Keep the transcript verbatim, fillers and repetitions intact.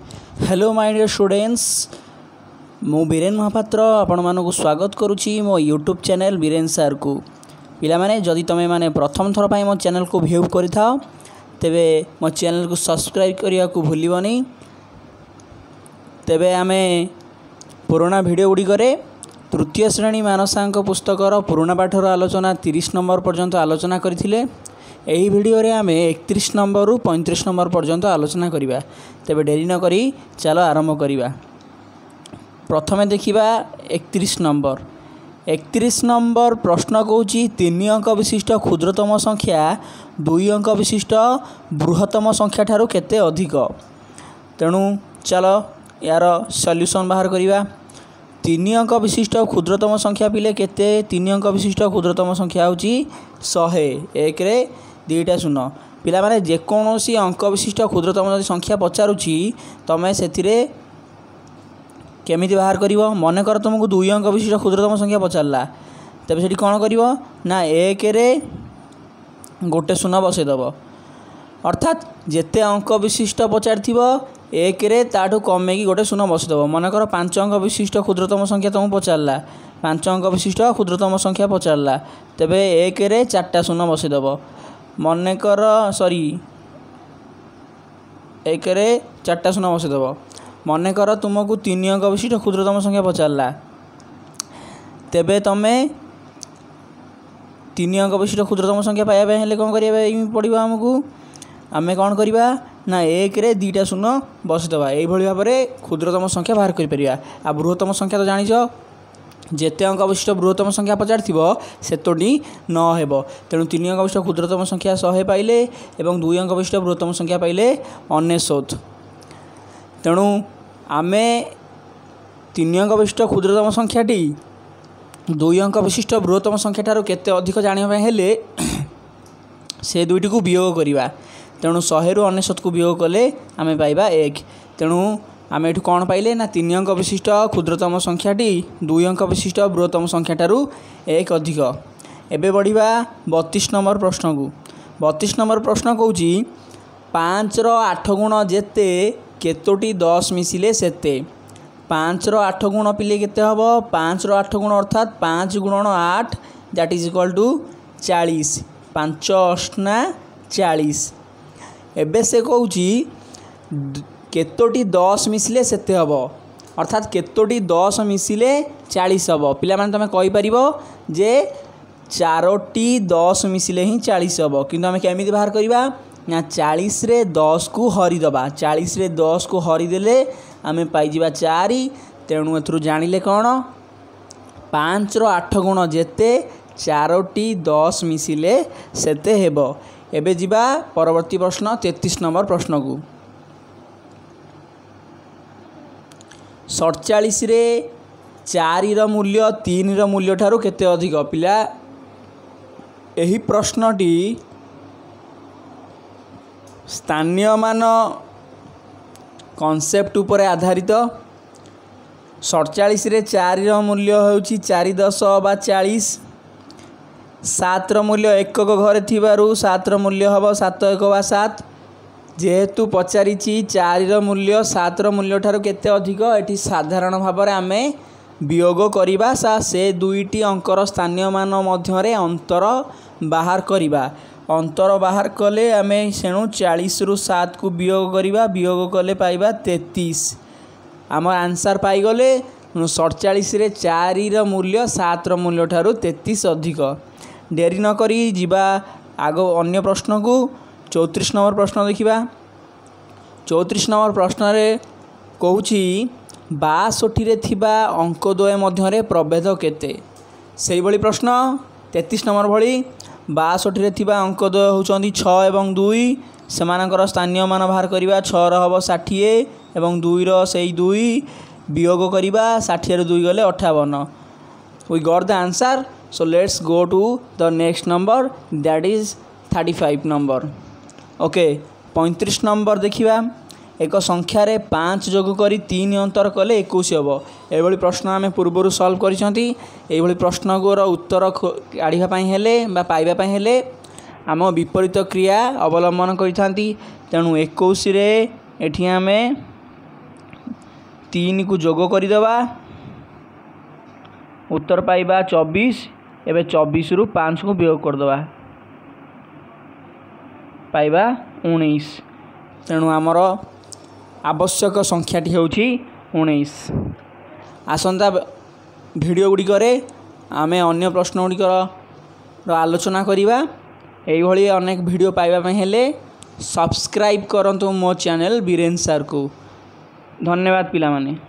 Hello my dear students, मु बीरेन महापात्र आपण मानक स्वागत करुच्ची मो यूट्यूब चैनल बीरेन सार को। पिला माने जदि तमे माने प्रथम थर पाई मो चैनल को व्यू करिथाओ तेबे मो चैनल को सब्सक्राइब करिया को भूलिबनी। तेबे आमे पुराना वीडियो गुडी करे तृतीय श्रेणी मानसांक पुस्तकर पुराना पाठर आलोचना तीस नंबर पर्यंत आलोचना करथिले। यही वीडियो रे आमे इकतीस नंबर रु पैंतीस नंबर पर्यंत आलोचना करिबा। तेबे डेरी न करी चलो आरंभ करिबा। प्रथमे देखिबा इकतीस नंबर। इकतीस नंबर प्रश्न कहूची तीन अंक विशिष्ट क्षुद्रतम संख्या दुई अंक विशिष्ट बृहत्तम संख्या ठारू केते अधिक। तेणु चलो यार सॉल्यूशन बाहर करिबा। तीन अंक विशिष्ट क्षुद्रतम संख्या पिले केते? तीन अंक विशिष्ट क्षुद्रतम संख्या होची सौ। एक रे दुईटा शून्य। पिला माने जेकोसी अंक विशिष्ट क्षुद्रतम संख्या पचारुची तमे सेथिरे केमिति बाहर करिवो। मन कर तुमको दुई अंक विशिष्ट क्षुद्रतम संख्या पचारला, तेबे सेठी कोन करिवो ना एक रे गोटे शून्य बसैदब। अर्थात जेते अंक विशिष्ट पचारिथिबो एक रे ताठू कमेकी गोटे शून्य बसैदब। मन कर पांच अंक विशिष्ट क्षुद्रतम संख्या तुमको पचारला, पांच अंक विशिष्ट क्षुद्रतम संख्या पचारला, तेबे एक रे चारटा शून्य बसैदब। मन कर सॉरी एक रे चारटा शून्य बसैदब। मन कर तुमको तीन अंक विशिष्ट क्षुद्रतम संख्या पचारला, तेबे तमे तीन अंक विशिष्ट क्षुद्रतम संख्या पाइबा हेले कोन करिया पड़िबा हमकू। आमे कोन करिबा ना एक रे दुईटा शून्य बसैदबा। एई भली भाबरे क्षुद्रतम संख्या बाहर करि परिया। आ बृहत्तम संख्या तो जानिछो जेते अंक विशिष्ट बृहत्तम संख्या पचारिथिबो सेतोटी न हेबो। तेणु तीन अंक विशिष्ट क्षुद्रतम संख्या सौ पाइले एवं दुई अंक विशिष्ट बृहत्तम संख्या पाइले अनेशत। तेणु आमे तीन अंक विशिष्ट क्षुद्रतम संख्याटी दुई अंक विशिष्ट बृहत्तम संख्या ठारू केते अधिक जानिबा हेले से दुईटी को वियोग करिबा। तेणु सौ रु अनेशत को वियोग कले आमे पाइबा एक। तेणु आमे एठू कौन पाइले ना तीन अंक विशिष्ट क्षुद्रतम संख्याटी दुई अंक विशिष्ट बृहत्तम संख्या ठारू एक अधिक। एबे बढ़िबा बत्तीस नंबर प्रश्न को। बत्तीस नंबर प्रश्न कहूची पाँच रो आठ गुण जेते केतोटी दस मिसिले सेते। पाँच रो आठ गुण पिले केते हबो? पाँच रो आठ गुण अर्थात पाँच गुणन आठ दैट इज इक्वल टू चालीस। पाँच अष्टा चालीस। एबे से कहूची केतोटी दस मिसिले सेते हबो, अर्थात केतोटी दस मिसिले चालीस हबो। पिला माने तमे कहि परिबो जे चारोटी दस मिसिले ही चालीस हबो। किंतु आमे केमिति बाहर करिबा ना चालीस रे दस को हरि दबा। चालीस रे दस को हरि देले आमे पाइ जिबा चार। तेणु एथरु जानिले कोन पाँच रो आठ गुण जेते चारोटी दस मिसिले सेते हेबो। एबे जिबा परवर्ती प्रश्न तैंतीस नंबर प्रश्न को। सड़चाश रे चार रो मूल्य तीन रो मूल्य ठारू केते अधिक। पिला एही प्रश्नटी स्थानीय मान कॉन्सेप्ट उपरे आधारित। सड़चाश रे चार रो मूल्य होउची चार दस बा चालीस। सात रो मूल्य एक घरे थिबारु सात रो मूल्य हबो सात एक बा सात। जेहेतु पचारिछि चार रो मूल्य सात रो मूल्य ठारू केते अधिक, एठी साधारण भाव में आमे वियोग करिबा सा से दुईटी अंकर स्थानीय मान मध्यरे अंतर बाहर करिबा। अंतर बाहर कले आमे सेणु चालीस रु सात को वियोग करिबा। वियोग कले पाइबा तैंतीस। आम आंसर पाई गले सड़चाश रे चार रो मूल्य सात रो मूल्य ठारू तैंतीस अधिक। डेरी न करी जिबा आगो अन्य प्रश्न को। चौंतीस नंबर प्रश्न देखिबा। चौंतीस नंबर प्रश्न रे कहूची बासठ रे थिबा अंक द्वय मध्यरे प्रभेद केते। सेही भली प्रश्न तैंतीस नंबर भली बासठ रे थिबा अंक द्वय होउचंदी छह एवं दुई। सेमानकर स्थानीय मान बाहर करिबा। छह रो हबो साठ एवं दुई रो सेही दुई वियोग करिबा। साठ रे दुई गले अट्ठावन। We got the answer. So let's go to the next number that is thirty five number. Okay पैंतीस नंबर देखिबा। एक संख्यार पाँच जोग करी तीन अंतर कले इक्कीस हम। ये प्रश्न आम पूर्व सल्व कर प्रश्न गोर उत्तर काढ़ापी पाइबापी हेले आम विपरीत क्रिया अवलंबन करता। तेणु इक्कीस एठी आम तीन को जोग करदे उत्तर पाइबा चौबीस। एवं चौबीस रु पाँच को वियोग करदे पाइबा उन्नीस। तेणु आमर आवश्यक संख्याटी होउछि उन्नीस। आसंता भिडियो गुड़िकरे आमे अन्य प्रश्न गुड़िकर आलोचना करिबा। एई भली अनेक भिडियो पाइबा पई हेले सब्सक्राइब करंतु मो चैनल बीरेन सर को। धन्यवाद पिला माने।